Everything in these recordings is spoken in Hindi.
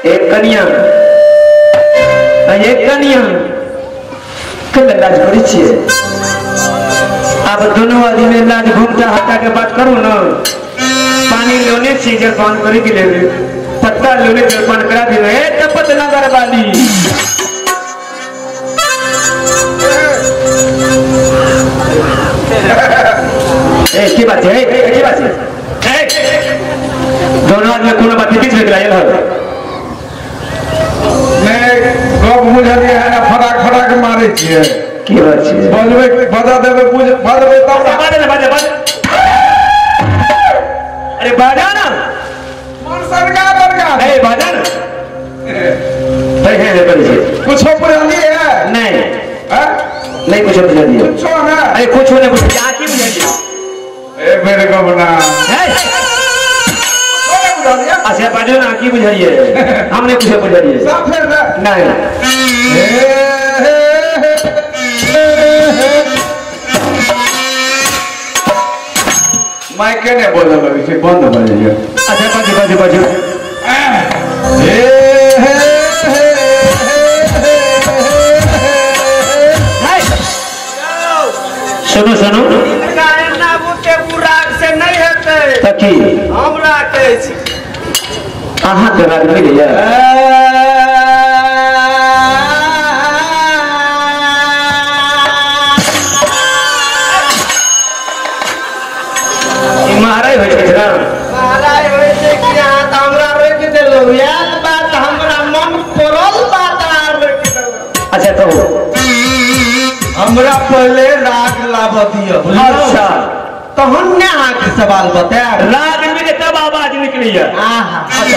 एक कन्या के लाज करी छे। अब दोनों आदमी में लाज घूमता हटा के बात करूँ ना। पानी लोने से जलपान करे के ले पत्ता लोने जलपान करा दे तपत नगर वाली की बात है की बात है दोनों आदमी कोनो बात बीच में गिरायल है मैं गप बुझा दिया है ना फटाक फटाक मारे छिए की बात है बोलबे बता देबे बुझ बदबे तब बाजे अरे बाजा ना मन सरकार सरकार ए बाजा ना है परिचय कुछ पुरानी है नहीं हां नहीं कुछ बुझा दिया कुछ ना अरे कुछ नहीं बुझा क्या की बुझा दिया ए मेरे को बना है अच्छा बाजू ना की बुझा है हमने कुछ बुझा दिया साफ है नहीं मैं कहने बोला लगी से बंद हो जाइए अच्छा बाजू सुनो सुनो से नहीं हेते तकी हमरा कहै छी अहाँ के राग मिल गया महाराज हो छै ना महाराज होय छै कि अहाँ त हमरा रोक देलौ एक बात हमरा मन पड़ल बात रोक देलौ अच्छा कहो हमरा पहले राग लाभ दियो अच्छा तहन ने अहाँ के सवाल बताएब राग में तब आवाज निकली है आहा अच्छा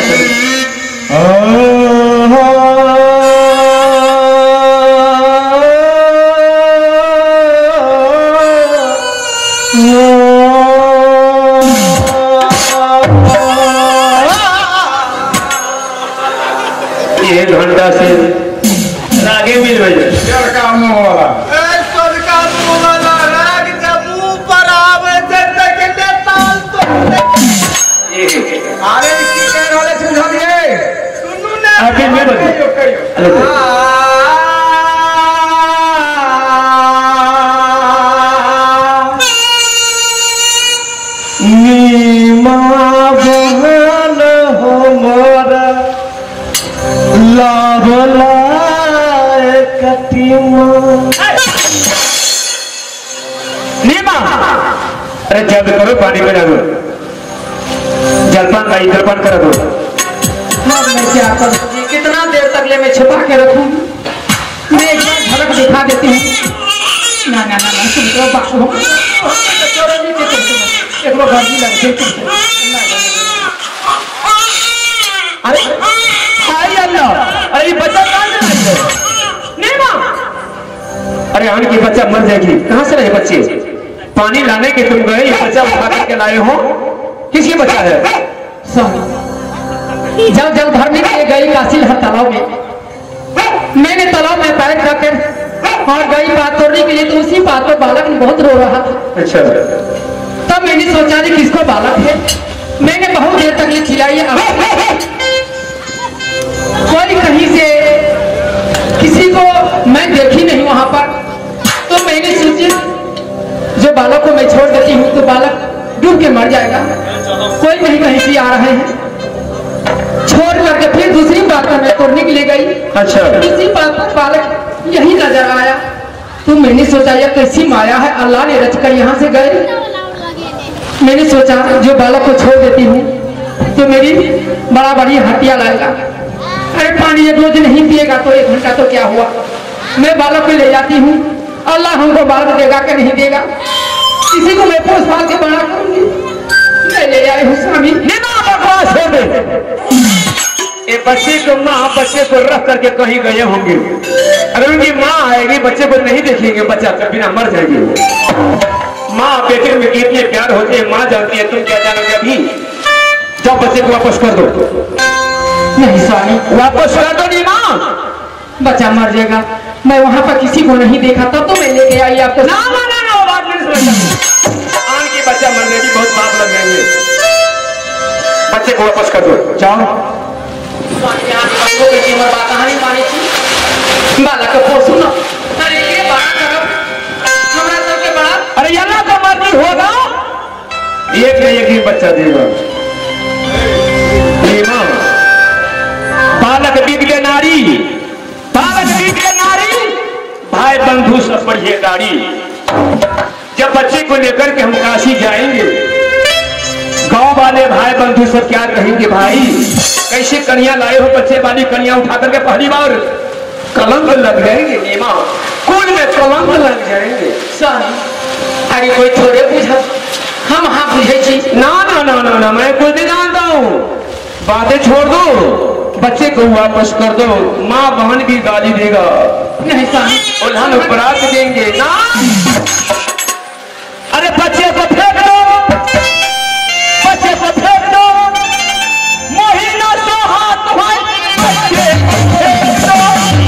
ये घंटा से रागे मिल गई लड़का मुंह वाला सरका बोला राग जब मुंह पर आवे तक के ताल तो अरे की कह रहले समझा दिए सुनू ना अभी मैं बता नीमा बहन हमारा लाभला कटिमा नीमा अरे जब करो पानी में डालो जलपान भाई जलपान करा दो मैं क्या करूं कितना देर तक ले मैं छिपा के रखूं मैं एक बार झलक दिखा देती हूँ ना ना ना ना तुम तो बात हो चोरों ने के तुम एक बार घर की लग गई अरे हाय अल्लाह अरे ये बच्चा कहाँ से लाई है नीमा अरे आने की बच्चा मर जाएगी कहाँ से रहे बच्चे पानी लाने के तुम गए ये बच्चा उठा करके लाए हो किसकी बच्चा है जब जब भरने के लिए गई कासिल हर तालाब में मैंने तालाब में पैर रखकर और गई बात तोड़ने के लिए तो उसी बात पर बालक बहुत रो रहा था अच्छा तब मैंने सोचा कि किसको बालक है मैंने बहुत देर तक ये चिल्लाई कोई कहीं से किसी को मैं देखी नहीं वहां पर तो मैंने सोचा जो बालक को मैं छोड़ देती हूँ तो बालक डूब के मर जाएगा कोई नहीं कहीं से आ रहे हैं छोड़ करके फिर दूसरी बात पर मैं तोड़ने के लिए गई अच्छा दूसरी बात पर बालक यही नजर आया तो मैंने सोचा यह कैसी माया है अल्लाह ने रच कर यहाँ से गए मैंने सोचा जो बालक को छोड़ देती हूँ तो मेरी बड़ा बड़ी हत्या लाएगा अरे पानी एक रोज नहीं पिएगा तो 1 घंटा तो क्या हुआ मैं बालक को ले जाती हूँ अल्लाह हमको बालक देगा कि नहीं देगा किसी को मैं पोस पाल के बड़ा करूंगी मैं ले आई हूँ स्वामी बकवास है ये बच्चे को माँ बच्चे को रख करके कहीं गए होंगे अगर उनकी माँ आएगी बच्चे को नहीं देखेंगे बच्चा कभी ना मर जाएगी माँ बेटे में कितने प्यार होते हैं माँ जानती है तुम क्या जानोगे अभी जब बच्चे को वापस कर दो नहीं स्वामी वापस कर दो नहीं माँ बच्चा मर जाएगा मैं वहाँ पर किसी को नहीं देखा तब तो मैं लेके आई आपको ना ना ना ना वो बात नहीं समझता आन की बच्चा मरने की बहुत बात लग जाएंगे बच्चे को वापस कर दो जाओ बालक को पोसू ना। अरे ये बड़ा करब हमरा सबके बड़ा। अरे अल्लाह का मर्जी होगा एक न एक ही बच्चा देगा। माँ बालक बिगड़े नारी, बालक बिगड़े नारी, भाई बंधु सब बढ़िए गाड़ी। जब बच्चे को लेकर के हम काशी जाएंगे, गांव वाले भाई बंधु सब क्या कहेंगे, भाई कैसे कन्या लाए हो, बच्चे वाली कन्या उठा करके पहली बार कलंक लग जाएंगे। माँ कुल में कलंक लग जाएंगे। अरे कोई थोड़े बुझा, हम हाँ बुझे छी। ना ना ना ना ना मैं कुछ नहीं जानता हूँ, बातें छोड़ दो, बच्चे को वापस कर दो। माँ बहन भी गाली देगा। नहीं साहब, उल्हन उपरात देंगे ना। अरे बच्चे को फेंक दो, बच्चे को फेंक दो, मोहिना सो हाथ भाई, बच्चे को फेंक दो।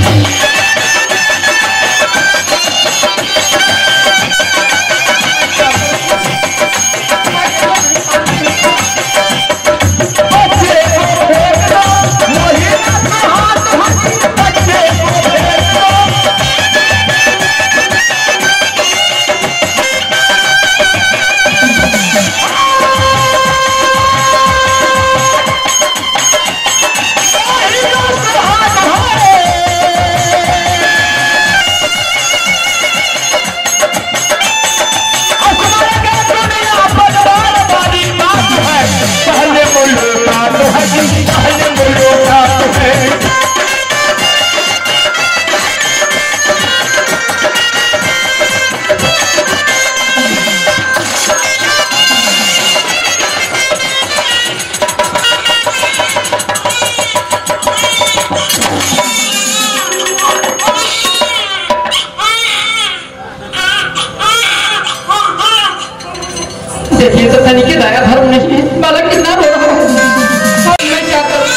देखिए तो तनिके दया धर्म नहीं है। बालक कितना रो रहा है, मैं क्या करूं?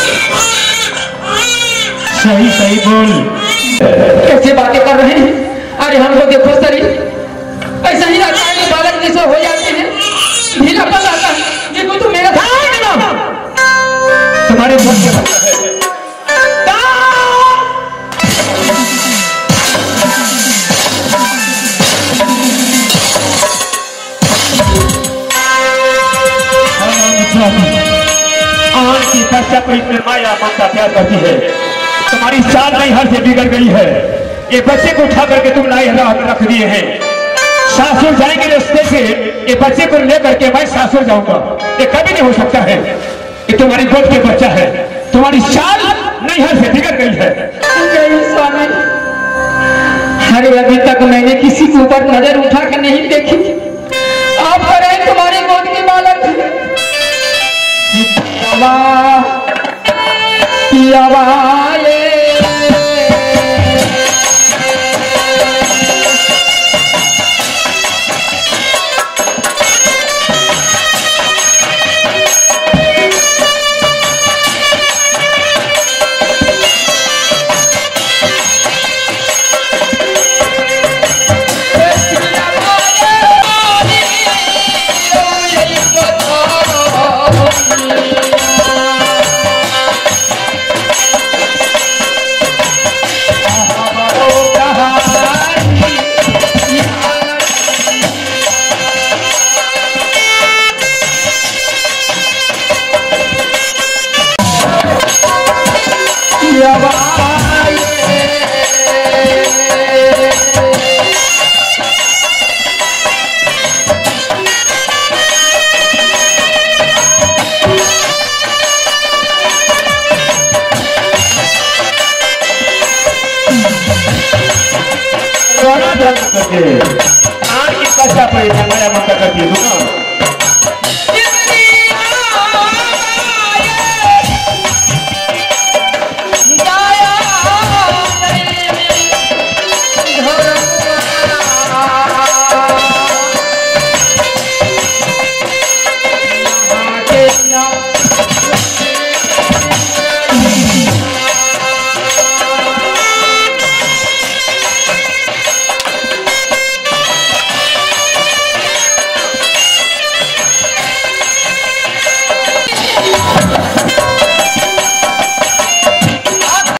सही सही बोल। कैसे बातें कर रहे हैं? अरे हमको देखो शरीर ऐसा ही रहता है कि बालक जैसे हो जाते हैं, ढीलापन आता है। देखो तो मेरा तुम्हारे मन के बच्चा है। आज की बच्चा को इतने माया ममता प्यार करती है, तुम्हारी चाल नहीं हर से बिगड़ गई है। ये बच्चे को उठा करके तुम लाई राह में रख दिए हैं। सासुर जाएंगे रास्ते से, ये बच्चे को लेकर के मैं सासुर जाऊंगा, ये कभी नहीं हो सकता है। ये तुम्हारी गोद के बच्चा है, तुम्हारी चाल नहीं हर से बिगड़ गई है। अरे अभी तक मैंने किसी के ऊपर नजर उठा कर नहीं देखी। आप कह रहे हैं तुम्हारी गोद की बालक आज की बच्चा पर माया ममता करती है।